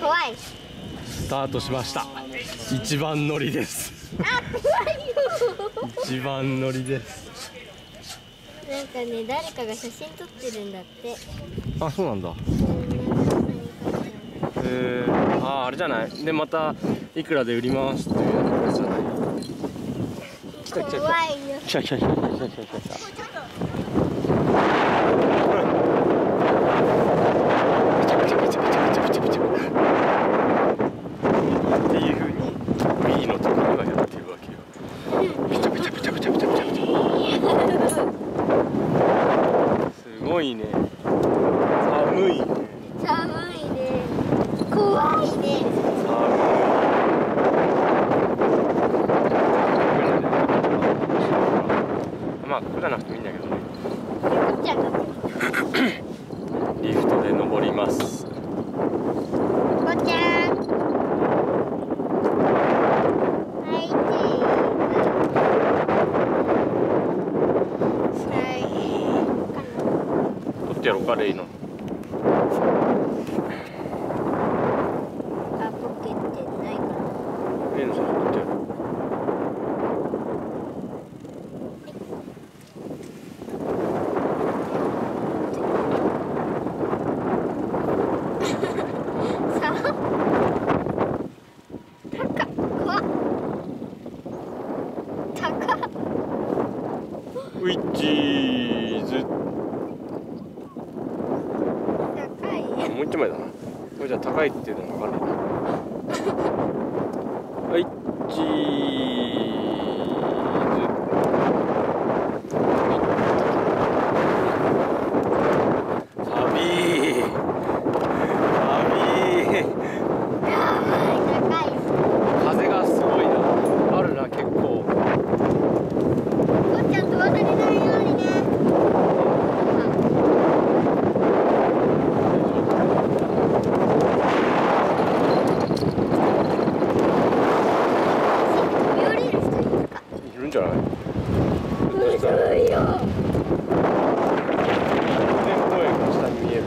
怖い。 スタートしました。一番乗りです。 あ、怖いよ。 一番乗りです。 なんかね、誰かが写真撮ってるんだって。 あ、そうなんだ。あれじゃない。でまたいくらで売りますっていうやつじゃない。来た来た来た。 怖いよ。 来た来た来た来た来た来た。っていう風に Wii のところがやってるわけよ。ピチャピチャピチャピチャピチャピチャピチャ。すごいね。寒いね。 寒いね。怖いね。 まあここじゃなくてもいいんだけどね。リフトで登ります。 こちゃん。はい、 取ってやろうか、レイの。 あ、ポケってないから。 レイの写真撮ってやろう。ウィッチーズ。 高い。 もう一枚だな。これじゃ高いっていうのが分かんないな。はい、チーズ。サビー。サビー。風がすごいな。あるな、結構。 こっちゃん飛ばされないようにね。見降りる人いるか。 いるんじゃない？ 面白いよ。 公園が下に見える。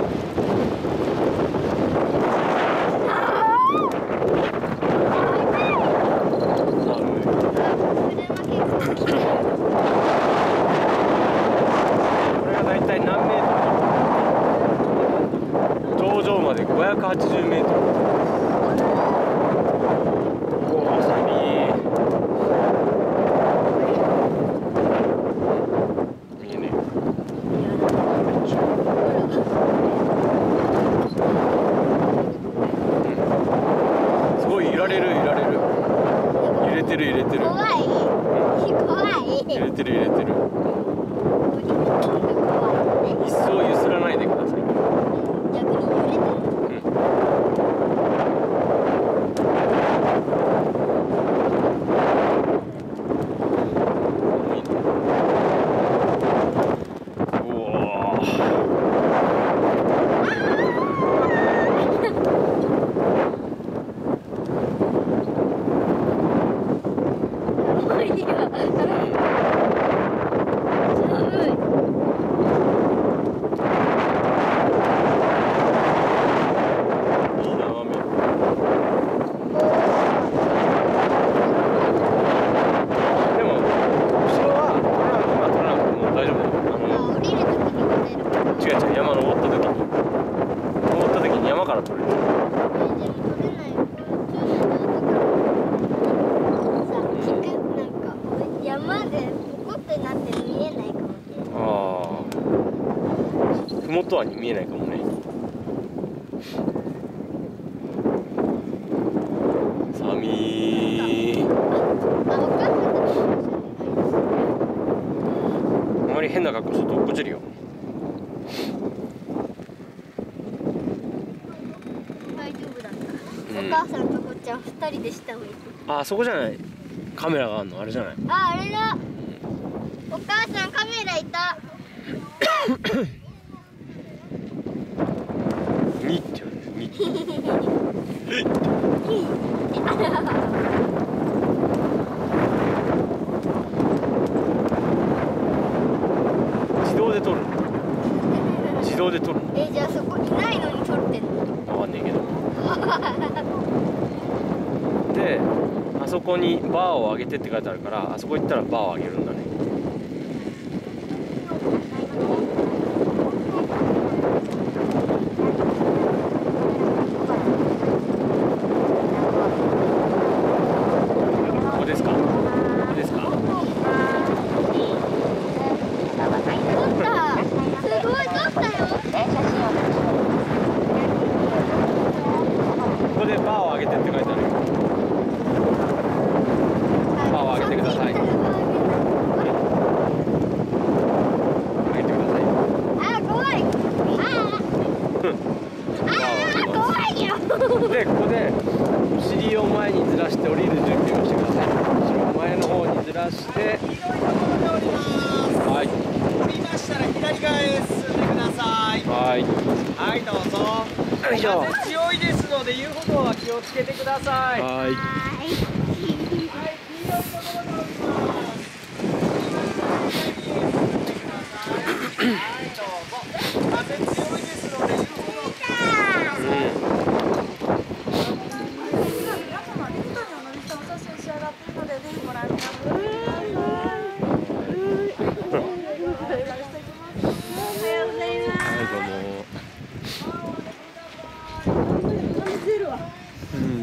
これがだいたい何メートル？頂上まで580メートル。おお、サビー。見えねえ。すごい揺られる揺られる。揺れてる揺れてる。 怖い。怖い。 揺れてる揺れてる。一層揺すらないでください。 逆に揺れてる。山から撮れる。 山でポコってなって見えないかもしれない。 ああ、麓は見えないかもね。寒い。あまり変な格好すると落っこちるよ。 大丈夫だった。お母さんとこっちゃん2人で下を行く。 あ、そこじゃない。カメラがあるのあれじゃない。 あ、あれだ。お母さんカメラいた。 にって言われる。に。自動で撮る。自動で撮る。 じゃあそこいないのに撮ってんの？ わかんないけど。 そこにバーを上げてって書いてあるから、あそこ行ったらバーを上げるんだね。ここですか？ここですか？ 撮った。すごい撮ったよ。 ここでバーを上げてって書いてあるよ。バーを上げてください。上げてください。 あ、怖い。怖いよ。 で、ここでお尻を前にずらして降りる準備をしてください。お尻を前の方にずらして、はい。 降りましたら左側へ進んでください。 はい。 はい、どうぞ。 よいしょ。 風強いですので遊歩道は気をつけてください。 はい。 はい、黄色いところで降ります。はい、どうぞ。風強いですので遊歩道を気をつけてください。 うん。